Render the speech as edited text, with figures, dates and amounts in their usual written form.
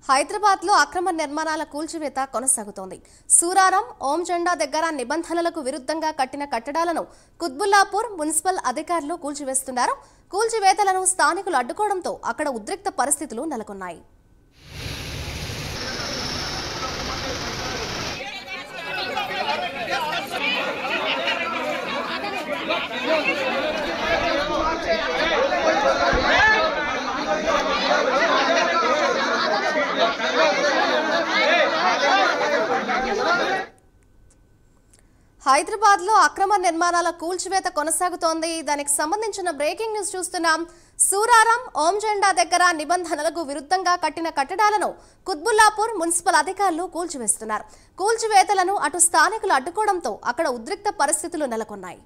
హైదరాబాద్ లో అక్రమ నిర్మాణాల కూల్చివేత కొనసాగుతోంది. సూరారం ఓం జెండా దగ్గర నిబంధనలకు విరుద్ధంగా కట్టిన కట్టడాలను కుత్బుల్లాపూర్ మున్సిపల్ అధికారులు కూల్చివేస్తున్నారు. కూల్చివేతలను స్థానికులు అడ్డుకోవడంతో అక్కడ ఉద్రిక్త పరిస్థితులు నెలకొన్నాయి. హైదరాబాద్ లో అక్రమ నిర్మాణాల కూల్చివేత కొనసాగుతోంది. దానికి సంబంధించిన బ్రేకింగ్ న్యూస్ చూస్తున్నాం. సూరారం ఓం జెండా దగ్గర నిబంధనలకు విరుద్ధంగా కట్టిన కట్టడాలను కుత్బుల్లాపూర్ మున్సిపల్ అధికారులు కూల్చివేస్తున్నారు. కూల్చివేతలను అటు స్థానికులు అడ్డుకోవడంతో అక్కడ ఉద్రిక్త పరిస్థితులు నెలకొన్నాయి.